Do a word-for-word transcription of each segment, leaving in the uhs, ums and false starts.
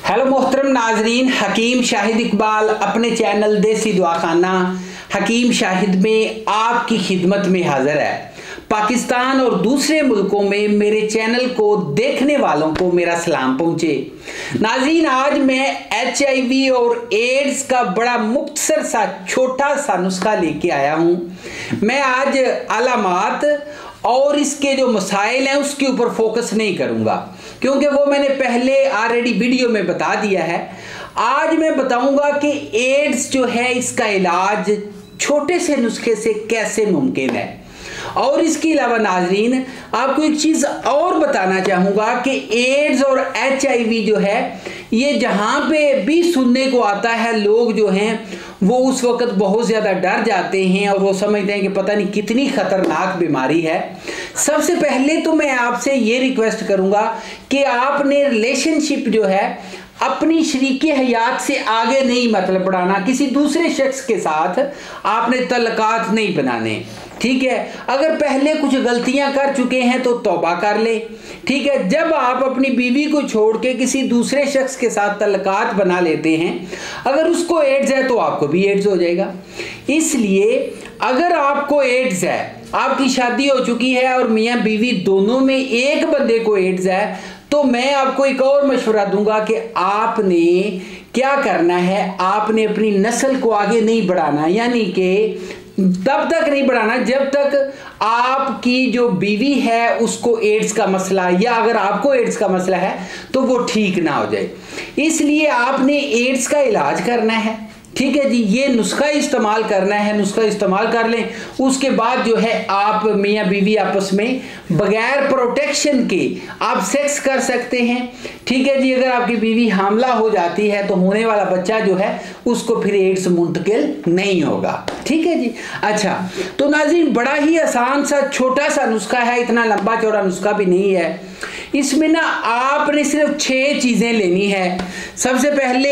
Hello मोहतरम नाजरीन, हकीम शाहिद इकबाल अपने चैनल देसी दुआखाना हकीम शाहिद में आपकी खिदमत में हाजिर है। पाकिस्तान और दूसरे मुल्कों में मेरे चैनल को देखने वालों को मेरा सलाम पहुंचे। नाजरीन, आज मैं एच आई वी और एड्स का बड़ा मुख्तसर सा छोटा सा नुस्खा लेके आया हूं। मैं आज अलामात और इसके जो मसाइल हैं उसके ऊपर फोकस नहीं करूंगा, क्योंकि वो मैंने पहले ऑलरेडी वीडियो में बता दिया है। आज मैं बताऊंगा कि एड्स जो है इसका इलाज छोटे से नुस्खे से कैसे मुमकिन है। और इसके अलावा नाजरीन, आपको एक चीज़ और बताना चाहूँगा कि एड्स और एच आई वी जो है ये जहाँ पे भी सुनने को आता है, लोग जो हैं वो उस वक्त बहुत ज़्यादा डर जाते हैं और वो समझते हैं कि पता नहीं कितनी ख़तरनाक बीमारी है। सबसे पहले तो मैं आपसे ये रिक्वेस्ट करूँगा कि आपने रिलेशनशिप जो है अपनी शरीके हयात से आगे नहीं मतलब बढ़ाना। किसी दूसरे शख्स के साथ आपने तल्लकात नहीं बनाने, ठीक है। अगर पहले कुछ गलतियां कर चुके हैं तो तौबा कर ले, ठीक है। जब आप अपनी बीवी को छोड़ के किसी दूसरे शख्स के साथ तल्लकात बना लेते हैं, अगर उसको एड्स है तो आपको भी एड्स हो जाएगा। इसलिए अगर आपको एड्स है, आपकी शादी हो चुकी है और मियाँ बीवी दोनों में एक बंदे को एड्स है, तो मैं आपको एक और मशवरा दूंगा कि आपने क्या करना है, आपने अपनी नस्ल को आगे नहीं बढ़ाना, यानी कि तब तक नहीं बढ़ाना जब तक आपकी जो बीवी है उसको एड्स का मसला, या अगर आपको एड्स का मसला है तो वो ठीक ना हो जाए। इसलिए आपने एड्स का इलाज करना है, ठीक है जी। ये नुस्खा इस्तेमाल करना है, नुस्खा इस्तेमाल कर लें। उसके बाद जो है आप मियाँ बीवी आपस में बगैर प्रोटेक्शन के आप सेक्स कर सकते हैं, ठीक है जी। अगर आपकी बीवी हामला हो जाती है तो होने वाला बच्चा जो है उसको फिर एड्स मुंतकिल नहीं होगा, ठीक है जी। अच्छा, तो नाज़रीन, बड़ा ही आसान सा छोटा सा नुस्खा है, इतना लंबा चौड़ा नुस्खा भी नहीं है। इसमें ना आपने सिर्फ छह चीजें लेनी है। सबसे पहले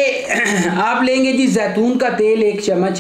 आप लेंगे जी जैतून का तेल एक चम्मच,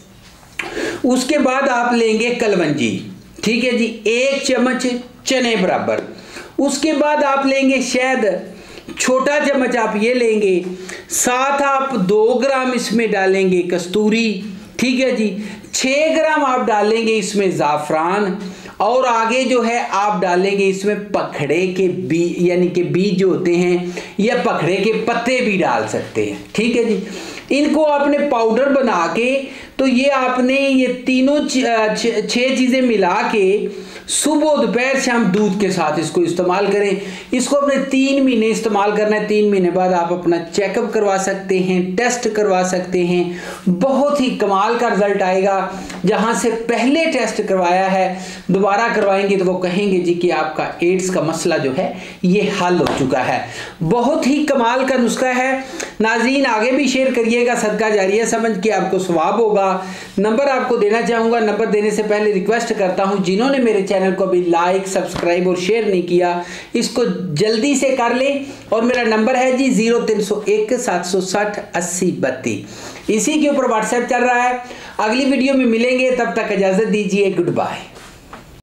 उसके बाद आप लेंगे कलवंजी, ठीक है जी, एक चम्मच चने बराबर। उसके बाद आप लेंगे शहद, छोटा चम्मच आप ये लेंगे। साथ आप दो ग्राम इसमें डालेंगे कस्तूरी, ठीक है जी। छः ग्राम आप डालेंगे इसमें ज़ाफ़रान, और आगे जो है आप डालेंगे इसमें पखड़े के बीज, यानी कि बीज जो होते हैं, या पखड़े के पत्ते भी डाल सकते हैं, ठीक है जी। इनको आपने पाउडर बना के, तो ये आपने ये तीनों छः चीज़ें मिला के सुबह दोपहर शाम दूध के साथ इसको इस्तेमाल करें। इसको अपने तीन महीने इस्तेमाल करना है। तीन महीने बाद आप अपना चेकअप करवा सकते हैं, टेस्ट करवा सकते हैं। बहुत ही कमाल का रिजल्ट आएगा। जहां से पहले टेस्ट करवाया है दोबारा करवाएंगे तो वो कहेंगे जी कि आपका एड्स का मसला जो है ये हल हो चुका है। बहुत ही कमाल का नुस्खा है नाज़रीन, आगे भी शेयर करिएगा, सदका जारिया समझ के आपको सवाब होगा। नंबर आपको देना चाहूँगा, नंबर देने से पहले रिक्वेस्ट करता हूँ जिन्होंने मेरे चैनल को अभी लाइक सब्सक्राइब और शेयर नहीं किया, इसको जल्दी से कर लें। और मेरा नंबर है जी जीरो तीन सौ एक सात सौ साठ अस्सी बत्तीस, इसी के ऊपर व्हाट्सएप चल रहा है। अगली वीडियो में मिलेंगे, तब तक इजाज़त दीजिए, गुड बाय।